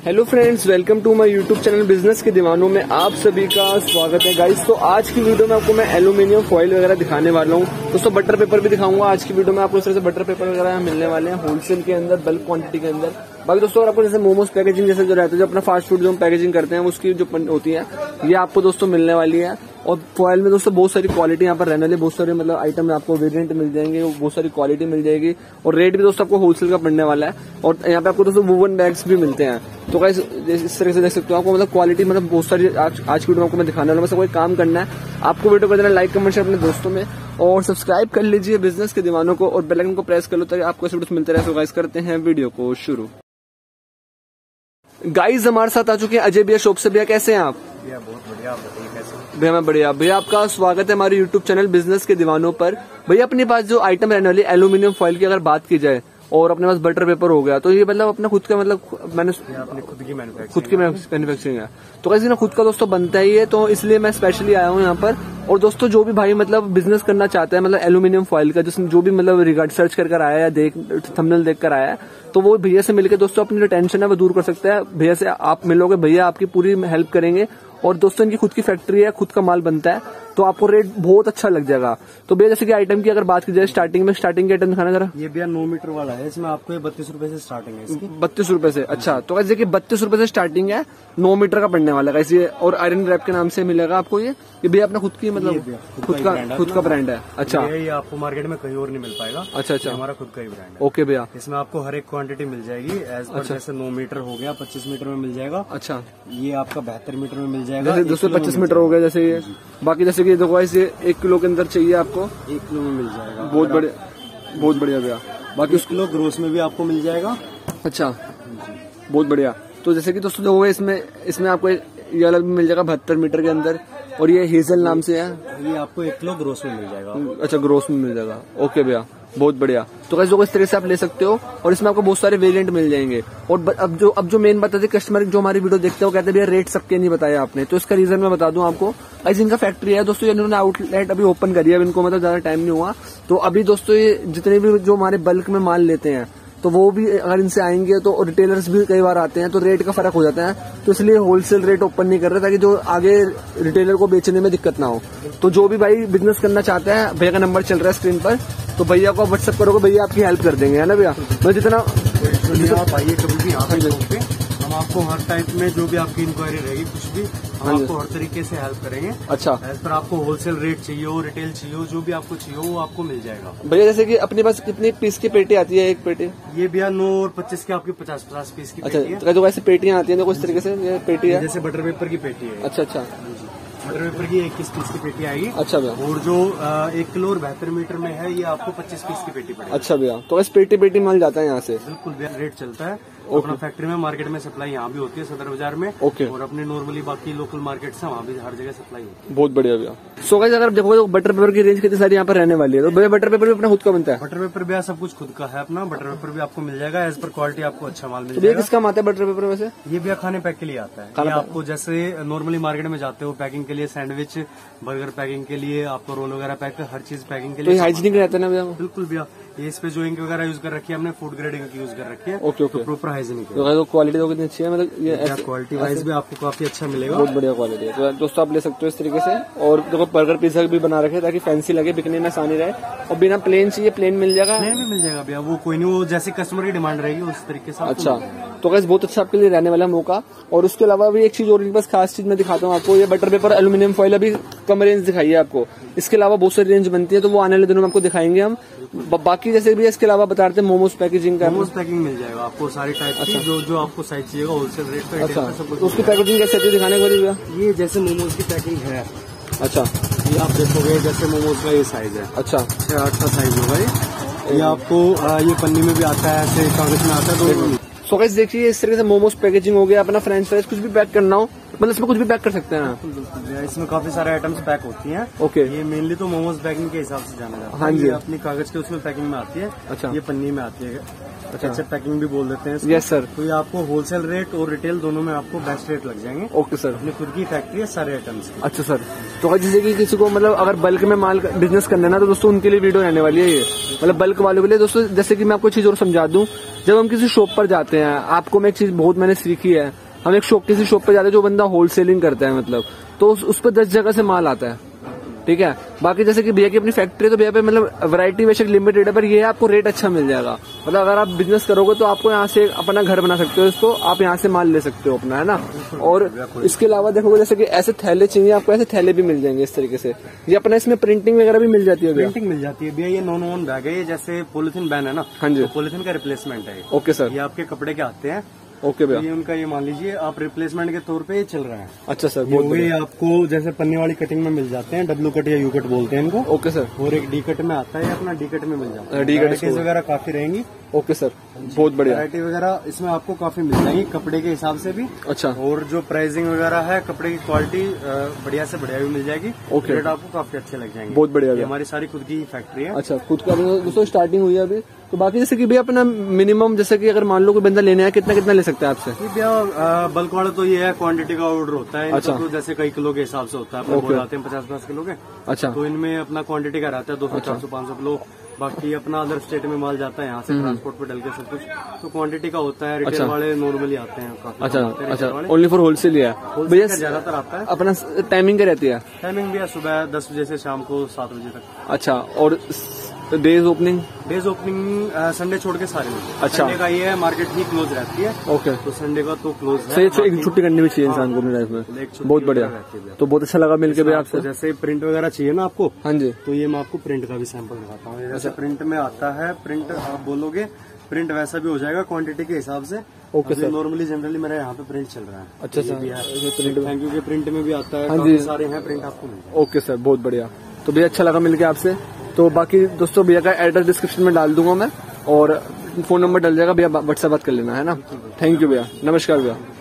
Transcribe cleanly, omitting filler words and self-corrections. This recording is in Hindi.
Hello friends, welcome to my YouTube channel business के दीवानों में आप सभी का स्वागत है गाइस। तो आज की वीडियो में आपको मैं एल्यूमिनियम फॉइल वगैरह दिखाने वाला हूँ। दोस्तों बटर पेपर भी दिखाऊंगा। आज की वीडियो में आपको इस तरह से बटर पेपर वगैरह मिलने वाले हैं होलसेल के अंदर, बल्क क्वांटिटी के अंदर। बाकी दोस्तों अगर आपको जैसे मोमोज पैकेजिंग जैसे जो रहता है, जो अपना फास्ट फूड जो हम पैकेजिंग करते हैं उसकी जो होती है ये आपको दोस्तों मिलने वाली है। और फॉइल में दोस्तों बहुत सारी क्वालिटी यहाँ पर रहने वाली, बहुत सारे मतलब आइटम आपको वेरिएंट मिल जाएंगे, बहुत सारी क्वालिटी मिल जाएगी और रेट भी दोस्तों आपको होलसेल का पड़ने वाला है। और यहाँ पे आपको दोस्तों वुवन बैग्स भी मिलते हैं। तो गाइस इस तरह से देख सकते हो आपको मतलब क्वालिटी मतलब बहुत सारी आज की वीडियो में आपको मैं दिखाने वाला हूँ। बस कोई काम करना है आपको, वीडियो को देना लाइक कमेंट शेयर अपने दोस्तों में और सब्सक्राइब कर लीजिए बिजनेस के दीवानों को और बेल आइकन को प्रेस कर लो ताकि आपको ऐसे वीडियो मिलते रहे। तो गाइस करते हैं वीडियो को शुरू। गाइस हमारे साथ आ चुके हैं अजय भैया शॉप से। भैया कैसे हैं आप? भैया बहुत बढ़िया, आप बताइए कैसे? भैया मैं बढ़िया। भैया आपका स्वागत है हमारे यूट्यूब चैनल बिजनेस के दीवानों पर। भैया अपने पास जो आइटम रहने वाली एल्यूमिनियम फॉइल की अगर बात की जाए और अपने पास बटर पेपर हो गया, तो ये मतलब अपना खुद का मतलब मैंने अपनी खुद की मैन्युफैक्चरिंग है। तो कैसे ना खुद का दोस्तों बनता ही है, तो इसलिए मैं स्पेशली आया हूँ यहाँ पर। और दोस्तों जो भी भाई मतलब बिजनेस करना चाहता है मतलब एल्यूमिनियम फॉइल का, जिसमें जो भी मतलब रिगार्ड सर्च कर आया है, देख थंबनेल देख कर आया है, तो वो भैया से मिलकर दोस्तों अपनी जो टेंशन है वो दूर कर सकता है। भैया से आप मिलोगे, भैया आपकी पूरी हेल्प करेंगे। और दोस्तों इनकी खुद की फैक्ट्री है, खुद का माल बनता है, तो आपको रेट बहुत अच्छा लग जाएगा। तो भैया जैसे कि आइटम की अगर बात की जाए स्टार्टिंग के आइटम दिखाना जरा। ये भैया 9 मीटर वाला है, इसमें आपको 32 रुपए से स्टार्टिंग है इसकी। 32 रुपए से? अच्छा, तो कैसे देखिए 32 रुपए से स्टार्टिंग है, 9 मीटर का पड़ने वाला है कैसे। और आयरन रैप के नाम से मिलेगा आपको ये भैया अपना खुद की मतलब खुद का ब्रांड है। अच्छा, ये आपको मार्केट में कहीं और नहीं मिल पाएगा। अच्छा, हमारा खुद का ही ब्रांड है। ओके भैया, इसमें आपको हर एक क्वांटिटी मिल जाएगी एज पर। जैसे 9 मीटर हो गया, 25 मीटर में मिल जाएगा। अच्छा, ये आपका 72 मीटर में मिल जाएगा। जैसे 225 मीटर हो गया जैसे ये। बाकी जैसे कि देखो ये 1 किलो के अंदर चाहिए आपको, 1 किलो में मिल जाएगा। बहुत बढ़िया भैया। बाकी 1 किलो ग्रोस में भी आपको मिल जाएगा। अच्छा, बहुत बढ़िया। तो जैसे कि दोस्तों जो इसमें आपको ये अलग भी मिल जाएगा 72 मीटर के अंदर, और ये हेजल नाम से है। ये आपको 1 किलो ग्रोस में मिल जाएगा। अच्छा, ग्रोस में मिल जाएगा। ओके भैया, बहुत बढ़िया। तो कैसे इस तरह से आप ले सकते हो और इसमें आपको बहुत सारे वेरिएंट मिल जाएंगे। और अब जो मेन बात है, कस्टमर जो हमारी वीडियो देखते हैं वो कहते हैं भैया रेट सबके नहीं बताया आपने, तो इसका रीजन मैं बता दूं आपको। ऐसे इनका फैक्ट्री है दोस्तों, इन्होंने आउटलेट अभी ओपन करी है, इनको मतलब ज्यादा टाइम नहीं हुआ। तो अभी दोस्तों ये जितने भी जो हमारे बल्क में माल लेते हैं तो वो भी अगर इनसे आएंगे, तो रिटेलर्स भी कई बार आते हैं, तो रेट का फर्क हो जाता है। तो इसलिए होलसेल रेट ओपन नहीं कर रहे ताकि जो आगे रिटेलर को बेचने में दिक्कत ना हो। तो जो भी भाई बिजनेस करना चाहते हैं, भैया का नंबर चल रहा है स्क्रीन पर, तो भैया को व्हाट्सएप करोगे, भैया आपकी हेल्प कर देंगे, है ना भैया। मैं जितना आप आइए कभी भी यहाँ पे, हम आपको हर टाइप में जो भी आपकी इंक्वायरी रहेगी, कुछ भी हम आपको हर तरीके से हेल्प करेंगे। अच्छा, एज पर आपको होलसेल रेट चाहिए हो, रिटेल चाहिए हो, जो भी आपको चाहिए हो वो आपको मिल जाएगा। भैया जैसे कि अपने पास कितनी पीस की पेटी आती है? एक पेटी ये भैया 9 और 25 की आपकी 50 पीस की पेटी है। अच्छा, तो वैसे पेटियां आती है तो इस तरीके से ये पेटी है, जैसे बटर पेपर की पेटी है। अच्छा, बटर पेपर की 21 पीस की पेटी आएगी। अच्छा भैया। और जो 1 किलो और 72 मीटर में है, ये आपको 25 पीस की पेटी पड़ेगी। अच्छा भैया, तो बस पेटी माल जाता है यहाँ से? बिल्कुल भैया, रेट चलता है अपना फैक्ट्री में, मार्केट में सप्लाई यहाँ भी होती है सदर बाजार में। ओके। और अपने नॉर्मली बाकी लोकल मार्केट से वहाँ भी हर जगह सप्लाई होती है। बहुत बढ़िया भैया। सो गाइस अगर देखो तो बटर पेपर की रेंज कितनी सारी यहाँ पर रहने वाली है, तो भैया बटर पेपर भी अपना खुद का बनता है? बटर पेपर भैया सब कुछ खुद का है अपना। बटर पेपर भी आपको मिल जाएगा एज पर क्वालिटी, आपको अच्छा माल मिल तो जाएगा। किस काम आता है बटर पेपर में से? ये भैया खाने पैक के लिए आता है। ये आपको जैसे नॉर्मली मार्केट में जाते हो पैकिंग के लिए, सैंडविच बर्गर पैकिंग के लिए, आपको रोल वगैरह पैक, हर चीज पैकिंग के लिए। तो हाइजीनिक रहता है ना भैया? बिल्कुल भैया, ये इस पे जो इंक वगैरह यूज कर रखी है हमने, फूड ग्रेड इंक यूज कर रखी है। ओके, प्रॉपर हाइजीनिक है। तो क्वालिटी तो कितनी अच्छी है, मतलब ये क्वालिटी वाइज भी आपको काफी अच्छा मिलेगा। बहुत बढ़िया क्वालिटी है। तो दोस्तों आप ले सकते हो इस तरीके से। और देखो बर्गर पिज्जा भी बना रखे ताकि फैंसी लगे, बिकने में आसानी रहे। और बिना प्लेन चाहिए प्लेन मिल जाएगा? प्लेन भी मिल जाएगा भैया, वो कोई नहीं, वो जैसे कस्टमर की डिमांड रहेगी उस तरीके से। अच्छा, तो गाइस बहुत अच्छा आपके लिए रहने वाला मौका। और उसके अलावा भी एक चीज और बस खास चीज मैं दिखाता हूँ आपको। ये बटर पेपर एल्यूमिनियम फॉइल अभी कम रेंज दिखाई है आपको, इसके अलावा बहुत सारी रेंज बनती है, तो वो आने वाले दिनों में आपको दिखाएंगे हम। बाकी जैसे भी इसके अलावा बता रहे थे मोमोज पैकेजिंग का। मोमोज पैकिंग मिल जाएगा आपको सारी टाइप की, जो आपको साइज चाहिए होलसेल रेट पे। अच्छा, तो उसकी पैकेजिंग कैसे है दिखाने को भैया? ये जैसे मोमोज की पैकिंग है। अच्छा, ये आप देखोगे जैसे मोमोज का ये साइज है। अच्छा, 6-8 का साइज होगा ये आपको ये पन्नी में भी आता है, ऐसे कागज में आता है। तो सो गाइस देखिए इस तरीके से मोमोज पैकेजिंग हो गया, अपना फ्रेंच फ्राइज कुछ भी पैक करना हो, मतलब इसमें कुछ भी पैक कर सकते हैं। इसमें काफी सारे आइटम्स पैक होती हैं। ओके, ये मेनली तो मोमोज पैकिंग के हिसाब से जाना जाता है। हाँ जी, अपनी कागज के उसमें पैकिंग में आती है। अच्छा, ये पन्नी में आती है। अच्छा, पैकिंग भी बोल देते हैं। Yes sir. तो ये आपको होलसेल रेट और रिटेल दोनों में आपको बेस्ट रेट लग जाएंगे। Okay sir. अपनी खुद की फैक्ट्री है सारे आइटम्स की। अच्छा सर, तो जैसे कि किसी को मतलब अगर बल्क में माल बिजनेस करना है ना, तो दोस्तों उनके लिए वीडियो रहने वाली है ये, मतलब बल्क वालों के लिए। दोस्तों जैसे कि मैं आपको चीज और समझा दूं, जब हम किसी शॉप पर जाते हैं, आपको मैं एक चीज बहुत मैंने सीखी है, हम एक किसी शॉप पर जाते हैं जो बंदा होलसेलिंग करता है मतलब, तो उस पर 10 जगह से माल आता है, ठीक है। बाकी जैसे कि भैया की अपनी फैक्ट्री, तो भैया पे मतलब वैरायटी बेशक लिमिटेड है, पर ये है आपको रेट अच्छा मिल जाएगा। मतलब अगर आप बिजनेस करोगे तो आपको यहाँ से अपना घर बना सकते हो, इसको आप यहाँ से माल ले सकते हो अपना, है ना। और इसके अलावा देखोगे जैसे कि ऐसे थैले चाहिए आपको, ऐसे थैले भी मिल जाएंगे इस तरीके से। ये अपना इसमें प्रिंटिंग वगैरह भी मिल जाती है, प्रिंटिंग मिल जाती है भैया। ये नॉन ओन बैग है, ये जैसे पॉलिथीन बैन है ना, हाँ जी, तो पॉलिथीन का रिप्लेसमेंट है। Okay sir. ये आपके कपड़े के आते हैं, ओके भैया। ये उनका, ये मान लीजिए आप रिप्लेसमेंट के तौर पे ये चल रहा है। अच्छा सर। ये आपको जैसे पन्नी वाली कटिंग में मिल जाते हैं, डब्ल्यू कट या यू कट बोलते हैं इनको। Okay sir. और एक डी कट में आता है, अपना डी कट में मिल जाता है। डी कट वगैरह काफी रहेंगी। ओके सर, बहुत बढ़िया। वैरायटी वगैरह इसमें आपको काफी मिल जाएगी कपड़े के हिसाब से भी। अच्छा। और जो प्राइसिंग वगैरह है, कपड़े की क्वालिटी बढ़िया से बढ़िया भी मिल जाएगी। ओके। रेट आपको काफी अच्छे लग जाएंगे। बहुत बढ़िया। हमारी सारी खुद की फैक्ट्री है। अच्छा, खुद का दोस्तों स्टार्टिंग हुई है अभी। तो बाकी जैसे कि भैया अपना मिनिमम, जैसे कि अगर मान लो कोई बंदा लेने आया, कितना ले सकता है आपसे? भैया बल्क वाला तो ये है, क्वांटिटी का ऑर्डर होता है। अच्छा। तो जैसे कई किलो के हिसाब से होता है, अपने बोल आते हैं 50-50 किलो के। अच्छा। तो इनमें अपना क्वांटिटी का रहता है 200, 400, 500 किलो। बाकी अपना अदर स्टेट में माल जाता है, यहाँ से ट्रांसपोर्ट पे डल के सब कुछ, तो क्वांटिटी का होता है। रिटेल वाले नॉर्मली आते हैं काफी। अच्छा, ओनली फॉर होलसेल है भैया, ज्यादातर आता है। अपना टाइमिंग क्या रहती है? टाइमिंग भी सुबह 10 बजे से शाम को 7 बजे तक। अच्छा, और डेज ओपनिंग संडे छोड़ के सारे मिलते हैं। अच्छा। संडे का ये है, मार्केट ही क्लोज रहती है। ओके। तो संडे का तो क्लोज है। सही, एक छुट्टी करनी भी चाहिए इंसान को अपनी लाइफ में। बहुत बढ़िया। तो बहुत अच्छा लगा मिलकर भैया आपसे। जैसे प्रिंट वगैरह चाहिए ना आपको? हाँ जी। तो ये मैं आपको प्रिंट का भी सैंपल दिखाता हूँ। जैसे प्रिंट में आता है, प्रिंट आप बोलोगे, प्रिंट वैसा भी हो जाएगा क्वांटिटी के हिसाब से। Okay sir. नॉर्मली जनरली मेरा यहाँ पे प्रिंट चल रहा है। अच्छा सर। थैंक यू के प्रिंट में भी आता है। हाँ जी, सारे हैं प्रिंट आपको मिल जाएगा। ओके सर, बहुत बढ़िया। तो भैया अच्छा लगा मिलके आपसे। तो बाकी दोस्तों भैया का एड्रेस डिस्क्रिप्शन में डाल दूंगा मैं, और फोन नंबर डल जाएगा, भैया व्हाट्सएप बात कर लेना, है ना। थैंक यू भैया, नमस्कार भैया।